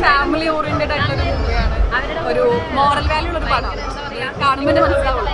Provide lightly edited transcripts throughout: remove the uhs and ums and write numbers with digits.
Family oriented ആയിട്ടുള്ള ഒരു മൂവിയാണ്. ഒരു മോറൽ വാല്യൂ ഉള്ള ഒരു പടമാണ്. കാണുമ്പോൾ മനസ്സിലാവുള്ളൂ.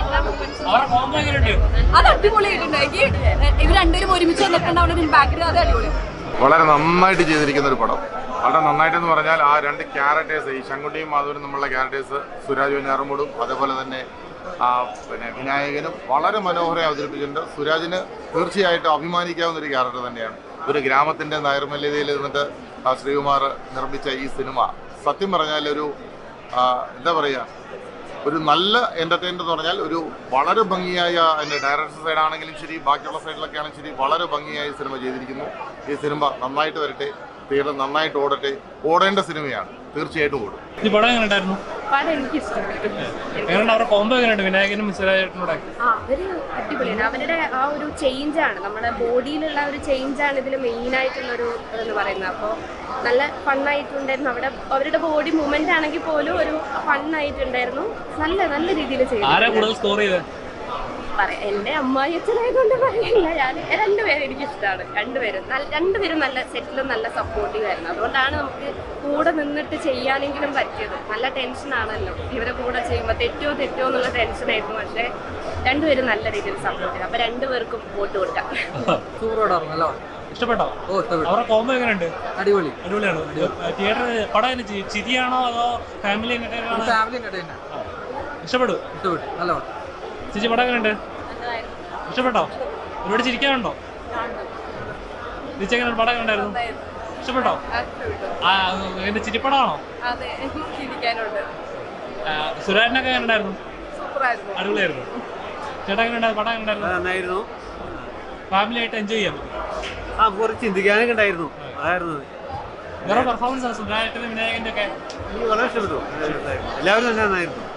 അത് അടിപൊളിയായിട്ടുണ്ട്. എനിക്ക് ഇവർ രണ്ടുപേരും ഒരുമിച്ച് വന്നിട്ടുണ്ടാവുന്ന ഇമ്പാക്ട് അത് അടിപൊളിയാണ്. വളരെ നന്നായിട്ട് ചെയ്തിരിക്കുന്ന ഒരു പടം. വളരെ നന്നായിട്ടെന്ന് പറഞ്ഞാൽ ആ രണ്ട് ക്യാരക്ടേഴ്സ്, ഈ ശങ്കുട്ടിയും മാധവനും നമ്മളുടെ ക്യാരക്ടേഴ്സ്, സുരാജ് വെഞ്ഞാറമൂടും അതേപോലെ തന്നെ പിന്നെ വിനായകനും വളരെ മനോഹരമായി അവതരിപ്പിച്ചിട്ടുണ്ട്. സുരാജിന് തീർച്ചയായിട്ടും അഭിമാനിക്കാവുന്ന ഒരു ക്യാരക്ടർ തന്നെയാണ്. ഒരു ഗ്രാമത്തിൻ്റെ നൈർമല്യതയിൽ നിന്നിട്ട് ശ്രീകുമാർ നിർമ്മിച്ച ഈ സിനിമ സത്യം പറഞ്ഞാൽ ഒരു എന്താ പറയുക, ഒരു നല്ല എൻ്റർടൈനർ എന്ന് പറഞ്ഞാൽ ഒരു വളരെ ഭംഗിയായ അതിൻ്റെ ഡയറക്ടർ സൈഡാണെങ്കിലും ശരി, ബാക്കിയുള്ള സൈഡിലൊക്കെ ആണെങ്കിലും ശരി, വളരെ ഭംഗിയായി സിനിമ ചെയ്തിരിക്കുന്നു. ഈ സിനിമ നന്നായിട്ട് വരട്ടെ, തീരെ നന്നായിട്ട് ഓടട്ടെ. ഓടേണ്ട സിനിമയാണ്, തീർച്ചയായിട്ടും ഓടും. ഈ പടം എങ്ങനെയുണ്ടായിരുന്നു? പടം എനിക്ക് ഇഷ്ടപ്പെട്ടു. അവരുടെ കോംബോ എങ്ങനെയുണ്ട് വിനായകനും സുരാജേട്ടനോടെ? അവര് അടിപൊളിയാണ്. അവരുടെ ആ ഒരു ചേഞ്ചാണ്, നമ്മുടെ ബോഡിയിലുള്ള ഒരു ചേഞ്ചാണ് ഇതിൽ മെയിനായിട്ടുള്ളൊരു എന്ന് പറയുന്നത്. അപ്പോൾ നല്ല ഫണ്ണായിട്ടുണ്ടായിരുന്നു. അവരുടെ ബോഡി മൂവ്മെന്റ് ആണെങ്കിൽ പോലും ഒരു ഫണ്ണായിട്ടുണ്ടായിരുന്നു. നല്ല നല്ല രീതിയിൽ ചെയ്തു. എന്റെ അമ്മായി അച്ഛനായതുകൊണ്ട് പറയില്ല, ഞാൻ രണ്ടുപേരും എനിക്ക് ഇഷ്ടമാണ്. രണ്ടുപേരും നല്ല സെറ്റിലും നല്ല സപ്പോർട്ടീവ് ആയിരുന്നു. അതുകൊണ്ടാണ് നമുക്ക് കൂടെ നിന്നിട്ട് ചെയ്യാനെങ്കിലും പറ്റിയത്. നല്ല ടെൻഷനാണല്ലോ ഇവരെ കൂടെ ചെയ്യുമ്പോൾ, തെറ്റോ എന്നുള്ള ടെൻഷനായിരുന്നു. പക്ഷെ രണ്ടുപേരും നല്ല രീതിയിൽ സപ്പോർട്ട് ചെയ്തു. അപ്പൊ രണ്ടുപേർക്കും വോട്ട് കൊടുക്കാം. ഇഷ്ടപ്പെട്ടോ? അവരുടെ കോംബോ എങ്ങനെയുണ്ട്? അടിപൊളിയാണ്. തിയേറ്റർ പടം ചിരിയാണോ അതോ ഫാമിലി ഇഷ്ടപ്പെട്ടു? നല്ല ചേച്ചി പടം എങ്ങനെയുണ്ട്? ഇഷ്ടപ്പെട്ടോ? ഒരുപാട് ചിരിക്കാനുണ്ടോ? ചേച്ചി എങ്ങനെ പടം എങ്ങനെയുണ്ടായിരുന്നു? ഇഷ്ടപ്പെട്ടോ? എന്റെ ചിരിപ്പടമാണോ? സുരാജിനൊക്കെ എങ്ങനെയുണ്ടായിരുന്നു? അടിപൊളിയായിരുന്നു. ചേട്ടാ എങ്ങനെയുണ്ടായിരുന്നു? പടം എങ്ങനെയുണ്ടായിരുന്നു? ഫാമിലി ആയിട്ട് എൻജോയ് ചെയ്യാൻ പറ്റും. കുറച്ച് ചിന്തിക്കാനൊക്കെ ഉണ്ടായിരുന്നു. അതായിരുന്നു വേറെ പെർഫോമൻസ് ആണ് സുരാജേട്ടനും വിനായകന്റെ ഒക്കെ. വളരെ ഇഷ്ടപ്പെട്ടു. എല്ലാവരും തന്നെ നന്നായിരുന്നു.